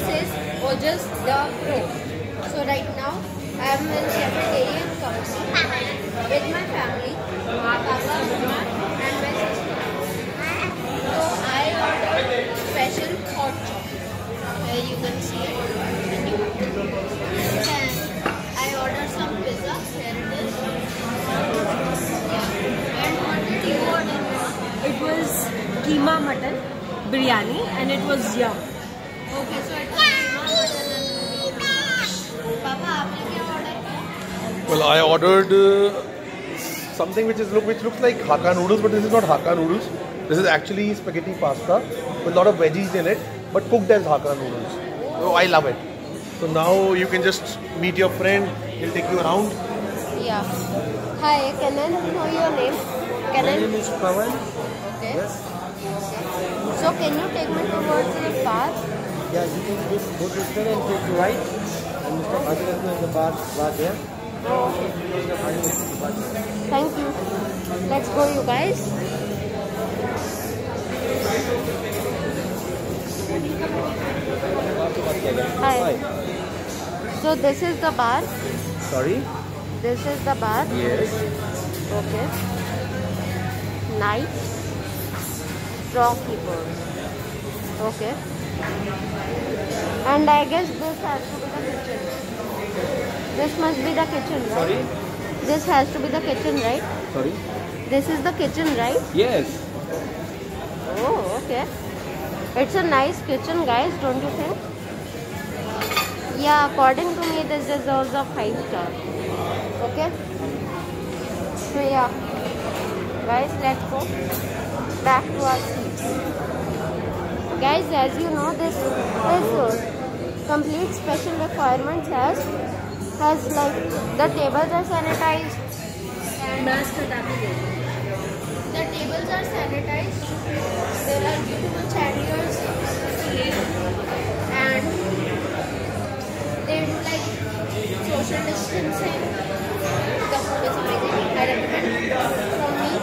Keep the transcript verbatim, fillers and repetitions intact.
is Ojas the Pro. So right now I am in cafeteria company with my family, my papa, mama and my sister. So I ordered special hot chocolate. Here you can see it. And I ordered some pizza. Here it is. Yeah. And what did you order? It was keema mutton biryani and it was yum. Okay, so it was keema mutton and biryani. Papa, आपने क्या order किया? Well, I ordered uh, something which is look which looks like Hakka noodles, but this is not Hakka noodles. This is actually spaghetti pasta with a lot of veggies in it, but cooked as Hakka noodles. So I love it. So now you can just meet your friend. He'll take you around. Yeah. Hi, can I know your name? Can My I? name is Pawan. Okay. Yes. So can you take me towards the park? Yeah, you can just go to there and take right. And Mister Bhagiratna is the bar, bar there. Oh, okay. Mister Bhagiratna is the bar there. Thank you. Let's go, you guys. Hi. Hi. So this is the bar. Sorry? This is the bar. Yes. Okay. Nice. Strong keyboard. Okay. And I guess this has to be the kitchen. This must be the kitchen, right? Sorry? This has to be the kitchen, right? Sorry? This is the kitchen, right? Yes. Oh, okay. It's a nice kitchen, guys, don't you think? Yeah, according to me, this deserves a five star. Okay? So yeah, guys, let's go back to our seats. Guys, as you know, this is uh, complete special requirements has has like the tables are sanitized and Mask hata ke de. the tables are sanitized. There are beautiful chandeliers and they do like social distancing. The food is amazing. I recommend from me.